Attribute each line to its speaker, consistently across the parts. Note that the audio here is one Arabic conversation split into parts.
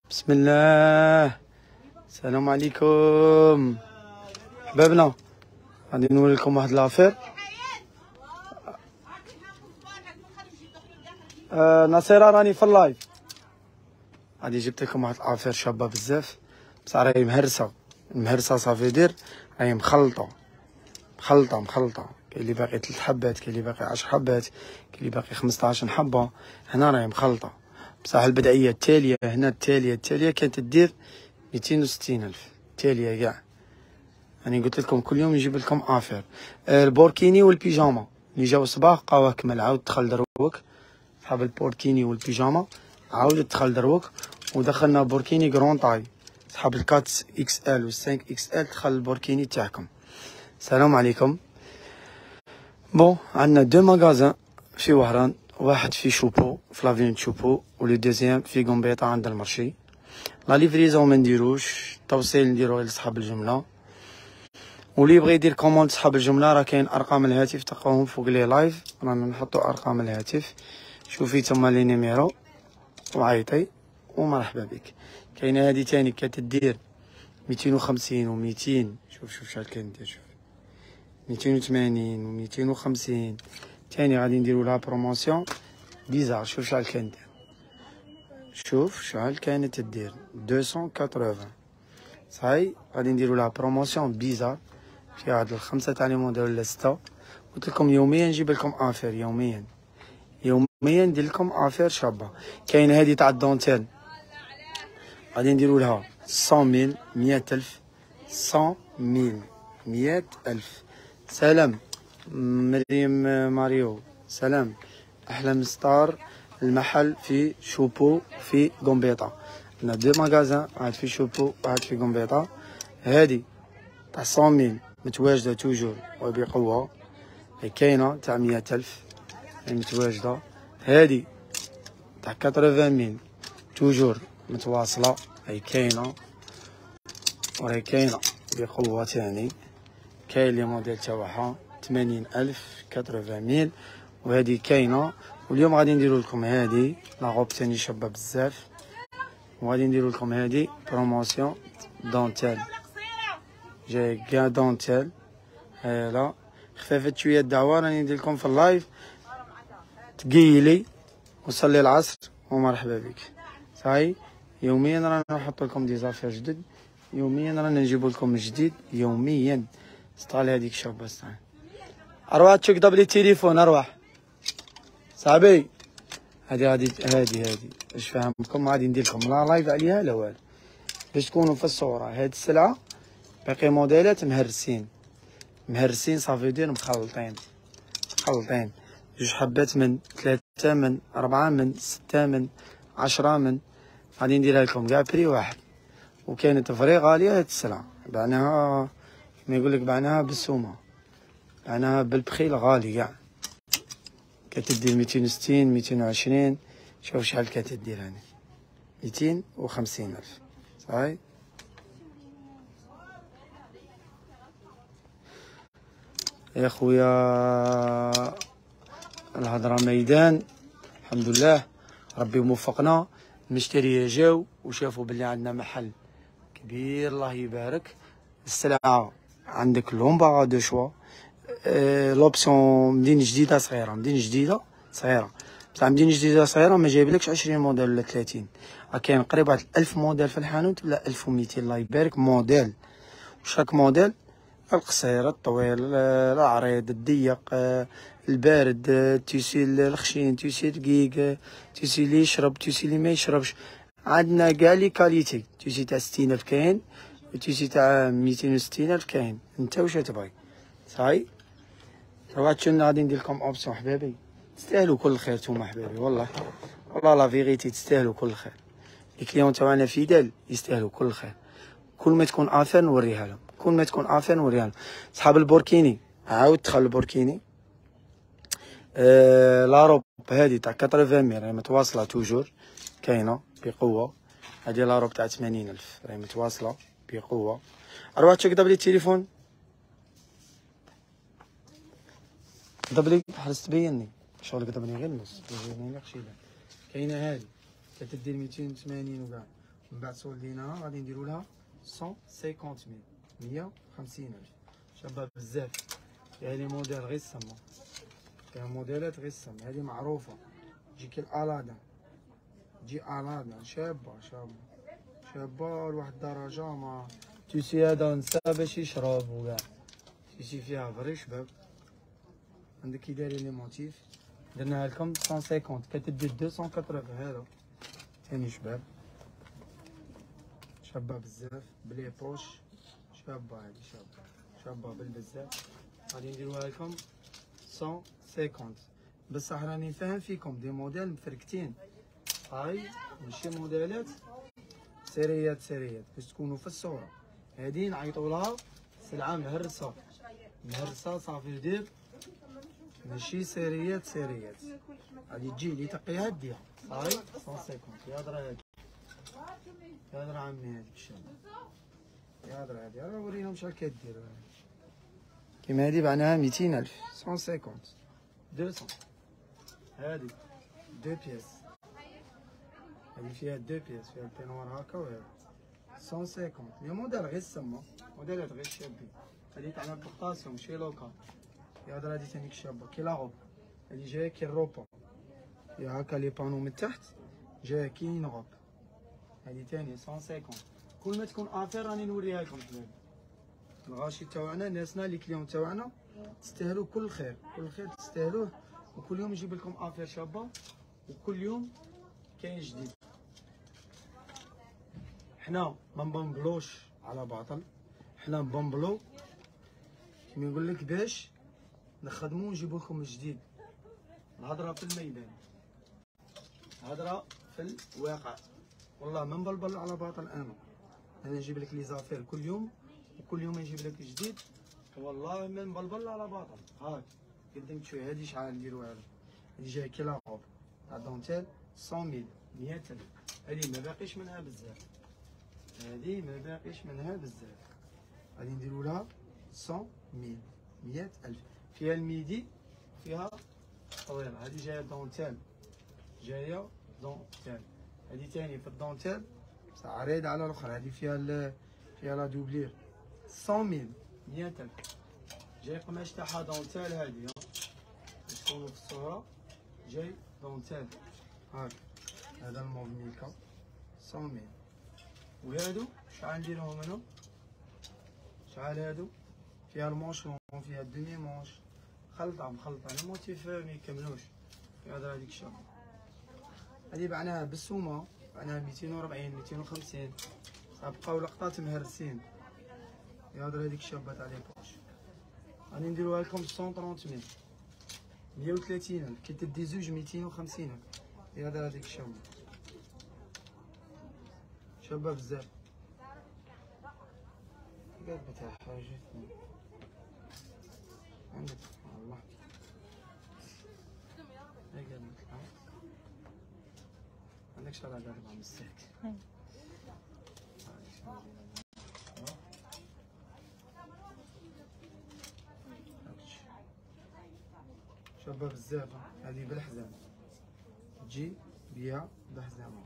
Speaker 1: بسم الله. السلام عليكم حبابنا. غادي نوري لكم واحد لافير. نصيرة راني في اللايف. غادي جبت لكم واحد لافير شابه بزاف، بصح راهي مهرسه صافي دير، راهي مخلطه. كاين اللي باقي 3 حبات، كاين اللي باقي 10 حبات، كاين اللي باقي 15 حبه. هنا راهي مخلطه بصح البدعيه التاليه. هنا التاليه كانت تدير 260 ألف التاليه كاع. راني قلت لكم كل يوم نجيب لكم افير. البوركيني والبيجاما اللي جاو صباح بقاوه كمل، عاود دخل دروك صحاب البوركيني والبيجاما، عاود دخل دروك. ودخلنا بوركيني كرون طاي صحاب الكات اكس ال و 5 اكس ال، دخل البوركيني تاعكم. السلام عليكم. بون عندنا 2 ماغازان في وهران، واحد في شوبو في لافين شوبو، ولو دوزيام في قنبيطة عند المرشي. لا ليفريزون ما نديروش، التوصيل نديروه لصحاب الجمله. واللي يبغي يدير كوموند صحاب الجمله راه كاين ارقام الهاتف تلقاوهم فوق لي لايف، رانا نحطوا ارقام الهاتف. شوفي تما لي نيميرو وعيطي ومرحبا بك. كاينه هذه تاني كتدير 250 و 200. شوف شحال كندير، شوف 280 و 250. تاني غادي نديرو لها بروموسيون بيزار. شوف شحال كندير، شوف شحال كانت تدير 280. صاي غادي نديرو لها بروموسيون بيزار في هاد الخمسه تاع لي موديل ولا 6. قلت لكم يوميا نجيب لكم افير، يوميا ندير لكم افير شابه. كاين هادي تاع الدونتيل غادي نديرو لها 100,000 100,000 100,000. سلام مريم ماريو، سلام. احلام ستار المحل في شوبو في قنبيطه. عندنا 2 ماغازان، واحد في شوبو واحد في قنبيطه. هادي تاع 100,000 متواجده توجور وبقوه. كاينه تاع 100,000 متواجده. هادي تاع 80,000 توجور متواصله، هي كاينه وراهي كاينه بقوه تاني. كاين لي موديل تاعها 80,000 80,000 وهذه كاينه. واليوم غادي نديرو لكم هذه لاغوب تاني شابه بزاف، وغادي نديرو لكم هذه بروموسيون دونتيل، جاي كاع دونتيل. هالا خفافت شويه الدعوه، راني ندير لكم في اللايف. تقيلي وصلي العصر ومرحبا بك. صاي يوميا رانا نحط لكم دي زافير جدد، يوميا رانا نجيب لكم جديد يوميا. سطال هذيك شابه سطال. اروح تشكدب لي التليفون اروح صاحبي. هادي باش فهمتكم غادي ندير لكم لا لايف عليها لا والو، باش تكونوا في الصوره. هاد السلعه باقي موديلات مهرسين صافي دير مخلطين 2 حبات من 3 من 4 من 6 من 10 من. غادي نديرها لكم كاع بري واحد. وكانت فري غاليه هاد السلعه، بعناها كيما يقول لك بعناها بالسومه، بعناها بالبخيل غالي كاع. كتدير 260 220. شوف شحال كتدير هاني 250 ألف. صاي يا خويا الهضره ميدان. الحمد لله ربي موفقنا. المشتريه جاو وشافوا بلي عندنا محل كبير الله يبارك. السلعه عندك لومبارا دو شوا. لوبسيون مدينه جديده صغيره، بصح مدينه جديده صغيره ما جايبلكش 20 موديل ولا 30. كاين قريب 1000 موديل في الحانوت ولا 1200 الله يبارك موديل. وشاك موديل القصير الطويل العريض الضيق البارد، تيسي الخشين تيسي رقيق، تيسي اللي يشرب تيسي اللي ما يشربش. عندنا كاع لي كاليتي. تيسي تاع 60,000 كاين، وتيسي تاع 260,000 كاين. انت واش تبغي؟ صاي رواتشن غادي ندير لكم اوبسيون حبابي. تستاهلوا كل خير نتوما حبابي، والله لا فيغيتي تستاهلوا كل خير. الكليون تاعنا فيدال يستاهلوا كل خير. كل ما تكون افير نوريها لهم، صحاب البوركيني عاود دخل البوركيني. لاروب هادي تاع 80 راهي متواصله توجور كاينه بقوه. هادي لاروب تاع 80,000 راهي متواصله بقوه. اروح تشكدب لي التليفون دبلي حرصت تبيني شغل قدبني غير النص. كاينه هادي كتدير 280 وكاع، من بعد سولديناها غادي نديرو لها 150,000 150,000. شابه بزاف، فيها لي موديل غير السما، فيها موديلات غير السما. هادي معروفه تجيك الالادان، تجي الادان شابه شابه لواحد الدرجه. ما تيسي هذا نسى باش يشرب وكاع، تيسي فيها فري شباب. عندك كي دايرين لي موتيف، درناها لكم 150 كتدي 280. هذا ثاني شباب، شابه بزاف بلي بوش، شابه هادي شابه بالبزاف. غادي نديروها لكم 150. بصح راني فاهم فيكم دي موديل مفركتين، هاي ماشي موديلات سيريات باش تكونوا في الصوره. هادي نعيطوا لها سلعه مهرسه صافي دير، ماشي سيريات. غادي تجي لي تقيها ديها هاي 150. يهضر هادي، يهضر عمي هاديك الشابه، يهضر هادي راه ورينا شحال كدير. كيما هادي بعناها 200,000 150 200. هادي 2 بياس، هادي فيها 2 بياس، فيها البينوار هكا وهذا 150. لي موديل غير السما، موديلات غير شابين. هادي تاع لامبورطاسيون ماشي لوكال. يهضر هادي تانيك شابه كي لاغوب، هادي جايه كي الروبا، فيها هكا لي بانو من تحت جايه كي نغوب. هادي تاني 150. كل ما تكون افير راني نوريها لكم شباب. الغاشي تاعنا ناسنا لي كليون تاعنا تستاهلوا كل خير تستاهلوه. وكل يوم نجيب لكم افير شابه، وكل يوم كاين جديد. حنا ما نبنبلوش على باطل، حنا نبنبلو كيما نقول لك باش نخدمو ونجيبو لكم الجديد. الهضره في الميدان، الهضره في الواقع. والله ما نبلبل على باطل. انا نجيب لك لي زافير كل يوم، وكل يوم نجيب لك جديد. والله ما نبلبل على باطل. هاك قدمت شويه. هادي شحال نديروها لها؟ هادي جايه كي لاغوب تاع دونتيل 100,000 100,000. هادي ما باقيش منها بزاف، غادي نديرو لها 100,000 100,000. فيها الميدي فيها طويله. هادي جايه دونتيل، هادي تاني في الدونتيل بصح عريضه على الاخرى. هادي فيها لا دوبلير 100,000 100,000. جاي قماش تاعها دونتيل. هادي باش تكونوا في الصوره جاي دونتيل هاك. هذا الموف ميكا 100,000. وهادو شحال نديرهم انا؟ شحال هادو؟ فيها المونشون، فيها الدومي مونش، مخلطه الموتيف ما يكملوش. هذا هذيك الشابه هادي بعناها بالسومه، بعناها 240 250. بقاو لقطات مهرسين. هذا هذيك الشابه تاع لي بوش. غادي نديروها لكم 130,000 130,000. كي تدي زوج 250,000. هذا هذيك الشابه شابه بزاف. قاعد بتاع حاجتني عندك والله. هاي قاعد نطلع عندك شحال قاعد نطلع من الساك. شابه بزاف. هذه بالحزام، تجي بيها بحزامها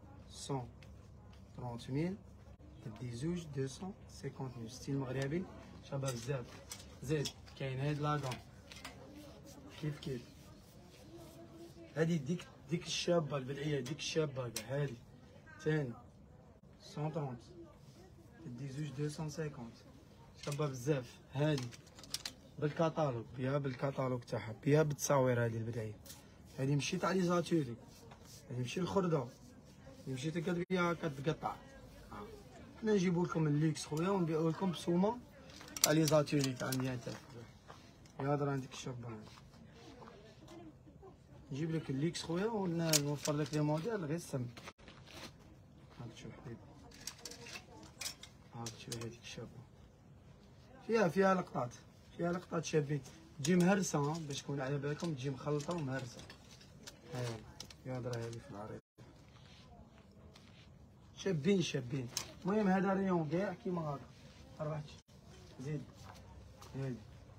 Speaker 1: 130,000. تدي زوج 250,000. ستيل مغربي شابه بزاف. زيد كاين هاد لاكون كيف هادي ديك الشابه البدعيه، ديك الشابه كاع هادي ثاني 130. تدي زوج 250 شابه بزاف. هادي بالكاتالوج، بيها بالكاتالوج تاعها، بيها بالتصاوير. هادي البدعيه، هادي ماشي تاع لي زاتوري، هادي ماشي الخردة، هادي ماشي تقعد بيها كتقطع. حنا نجيبو لكم الليكس خويا ونبيعو لكم بسومه تاع لي زاتوري تاع 100,000. يهضر عندك الشابه هادي، نجيب لك الليكس خويا ونوفر لك لي موديل غير السم. هاك شوف حبيبي، هاك شوف هاديك الشابه فيها لقطات شابين. تجي مهرسه باش تكون على بالكم، تجي مخلطه ومهرسه. هاي يهضر هادي في العريض شابين. المهم هذا ريون كاع كيما هاكا. ربحتي زيد هادي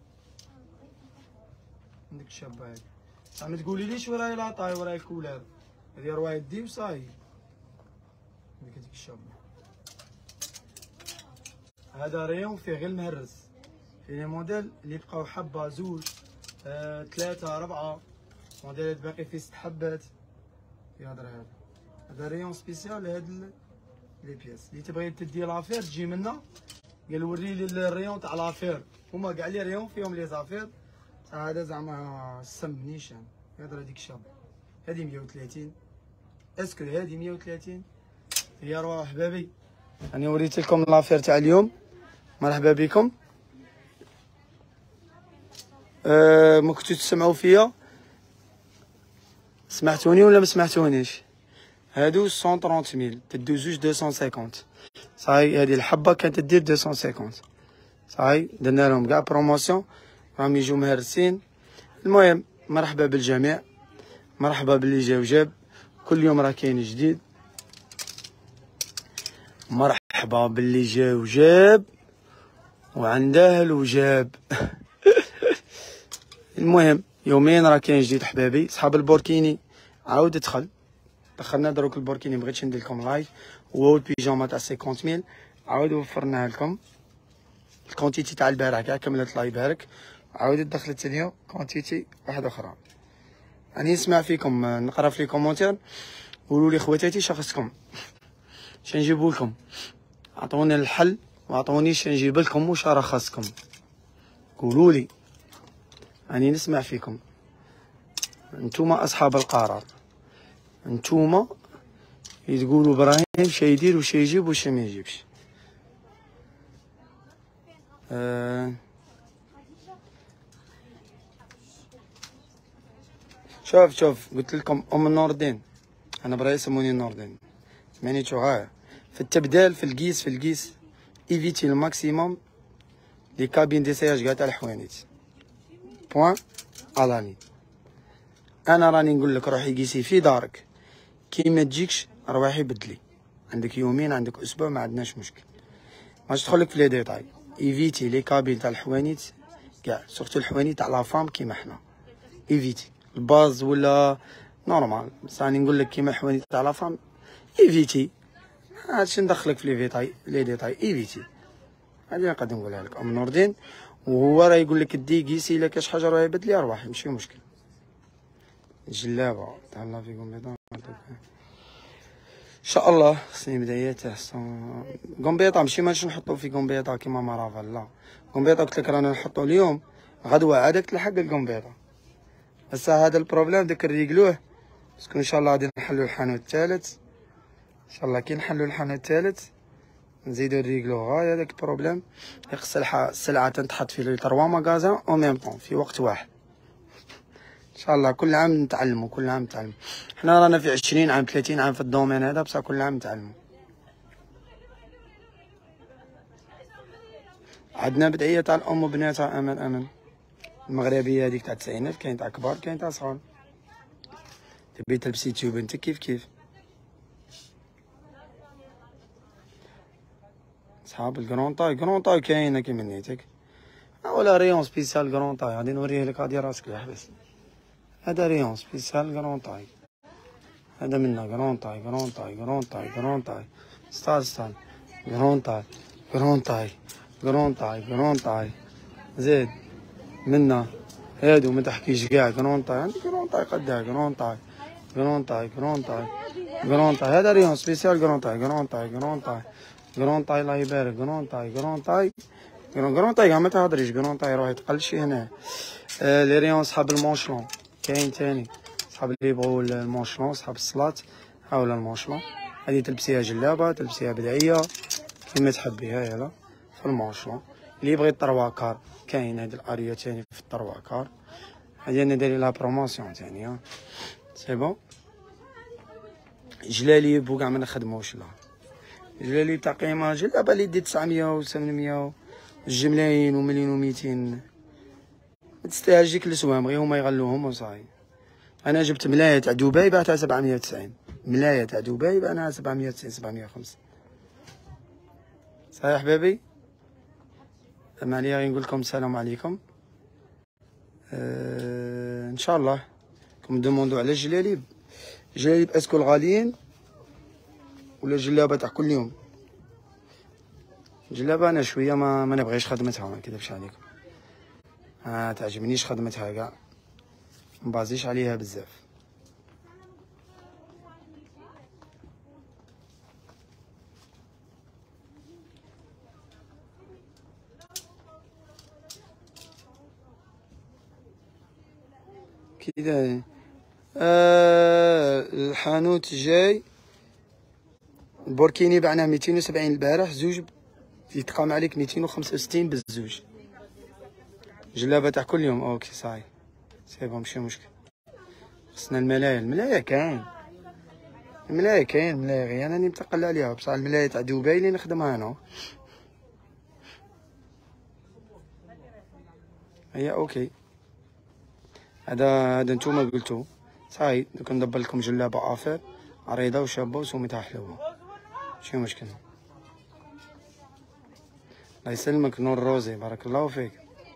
Speaker 1: عندك الشابه هادي. بصح ما تقوليليش وراي لاطاي وراي كولار، هادي راه يدي وصاي هذيك الشابه. هذا ريون فيه غير المهرس، فيه لي موديل اللي بقاو حبه زوج 3 4 موديلات باقي فيه 6 حبات. يهضر هذا ريون سبيسيال. هاد لي بياس اللي تبغي تدي لافير تجي منا، قال وري لي الريون تاع لافير، هما كاع لي ريون فيهم لي زافير. هذا زعما السم نيشان. يهضر هذيك الشابه هادي 130. اسكو هادي 130. يا روح حبابي، راني وريت لكم لافير تاع اليوم. مرحبا بكم. ما كنتو تسمعوا فيا؟ سمعتوني ولا ما سمعتونيش؟ هادو 130000 تدو زوج 250. صاي هادي الحبه كانت تدير 250. صاي درنا لهم كاع بروموسيون، راهم يجوا مهرسين. المهم مرحبا بالجميع، مرحبا باللي جا وجاب، كل يوم راه كاين جديد. مرحبا باللي جا وجاب وعنده الوجاب. المهم يومين راه كاين جديد حبابي. صحاب البوركيني عاود دخلنا دروك البوركيني، مبغيتش ندير لكم لايف. هو البيجاما تاع 50000 عاود وفرناها لكم. الكونتيتي تاع البارح كاع كملت الله يبارك، عاودت دخلت اليوم كونتيتي واحده اخرى. راني نسمع فيكم، نقرا في لي كومونتير، قولوا لي خواتاتي شخصكم شنجيبو لكم، عطوني الحل وعطوني شنجيب لكم واش راه خاصكم، قولوا لي. راني نسمع فيكم، نتوما اصحاب القرار، نتوما تقولوا ابراهيم واش يدير واش يجيب واش ما يجيبش. شوف قلت لكم ام نور الدين، انا برا يسموني نور الدين، سمعتو غاية في التبدال في القيس ايفيتي الماكسيموم لي كابين ديسياج كاع تاع الحوانيت. بوان الاني. انا راني نقول لك روحي قيسي في دارك، كي ما تجيكش روحي بدلي، عندك يومين عندك اسبوع ما عندناش مشكل. ماش تدخلك في لي ديتاي. ايفيتي لي كابين تاع الحوانيت كاع، سورتو الحوانيت تاع لافام كيما حنا. ايفيتي الباز ولا نورمال، بصح راني نقول لك كيما الحوانيت تاع لافام ايفيتي. هادشي ندخلك في لي ديتاي ايفيتي. هادي نقدر نقولها لك ام نور الدين، وهو راه يقول لك دي قيسي الا كاش حاجه راه بدلي ارواحي ماشي مشكل. جلابه تهلا فيكم بيضا ان شاء الله. خصني بدايات احسن. كومبيطا ماشي ماشي نحطو في كومبيطا كيما مرافل، لا كومبيطا قلت لك رانا نحطو اليوم، غدوه عادك تلحق الكومبيطا. بس هذا البروبليم داك نريقلوه، باسكو ان شاء الله غادي نحلو الحانوت الثالث. ان شاء الله كي نحلو الحانوت الثالث نزيدو نريقلو غاية هذاك البروبليم. خص السلعة تنتحط في لي 3 مغازان او ميم طون في وقت واحد. ان شاء الله كل عام نتعلمو، كل عام نتعلمو. حنا رانا في 20 عام 30 عام في الدومين هذا، بصح كل عام نتعلمو. عندنا بدعية تاع الام وبناتها امان المغربية هذيك تاع 90000، كاين تاع كبار كاين تاع صغار. تبي تلبسي تيوب بنتك كيف صحاب الكرون طاي كاينه كيما نيتك، ولا ريون سبيسيال كرون طاي غادي نوريه لك، غادي راسك يحبس. هذا ريون سبيسيال كرون طاي، هذا منا كرون طاي ستال كرون طاي زيد منا هادو ما تحكيش كاع كرون طاي. عندي كرون طاي قدها كرون طاي هذا ريون سبيسيال كرون طاي الله يبارك. كرون طاي كاع ما تهضريش، كرون طاي روحي تقلشي هنا. لي ريون صحاب المونشلون كاين تاني، صحاب اللي يبغوا المونشلون صحاب الصلاة حول المونشلون. هذه تلبسيها جلابة تلبسيها بدعية كيما تحبي. هاي هذا في المونشلون. اللي يبغي الطرواكار كاين هاد الاريا تاني في الطرواكار، هادي انا داير لها بروموسيون تاني. سي بون. جلاليب وكاع ما نخدموش، لا جلاليب تاع قيمة جلابة اللي دي 900 و 800 جملاين و مليون و 200 ما تستاهلش ديك السوام، غير هما يغلوهم وصاي. انا جبت ملاية تاع دبي بعتها 790، ملاية تاع دبي بعنا 790 750. صحيح حبابي. ما عليا غير نقول لكم السلام عليكم. ان شاء الله كم دوموندو على الجلاليب. الجلاليب اسكو الغاليين ولا جلابه تاع كل يوم. جلابه انا شويه ما نبغيش خدمتها، ما نكذبش عليكم. تعجبنيش خدمتها كاع، مبازيش عليها بزاف. كذا الحانوت جاي البوركيني بعنا 270 البارح، زوج يتقام عليك 265 بالزوج. جلابه تاع كل يوم. اوكي صاي سي بون ماشي مشكل. خصنا الملاية. الملاية كاين، الملاية كاين، الملاية غير انا راني متقل عليها، بصح الملاية تاع دبي اللي نخدمها انا هي. اوكي هذا نتوما قلتو صاي. دوك ندبر لكم جلابة افير عريضة وشابة وسومتها حلوة، ماشي مشكل. الله يسلمك نور روزي، بارك الله فيك.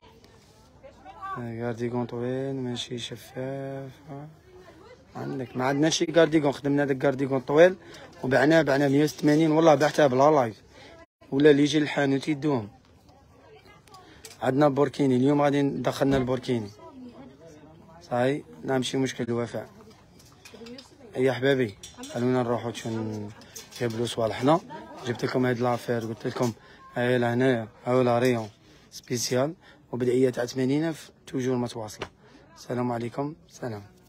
Speaker 1: كارديكون طويل ماشي شفاف عندك. ما عندناش شي كارديكون، خدمنا داك كارديكون طويل وبعناه 180 والله، بعتها بلا لايف ولا اللي يجي للحانوت يدوهم. عندنا بوركيني اليوم، غادي دخلنا البوركيني صاي. لا ماشي مشكل. الوفاء يا حبابي خلونا نروحو نقابلو صوالحنا. جبت لكم هاد لافير، قلت لكم هاي لهنايا هاولا ريون سبيسيال وبدعية تاع 80,000 توجور متواصلة. السلام عليكم. سلام.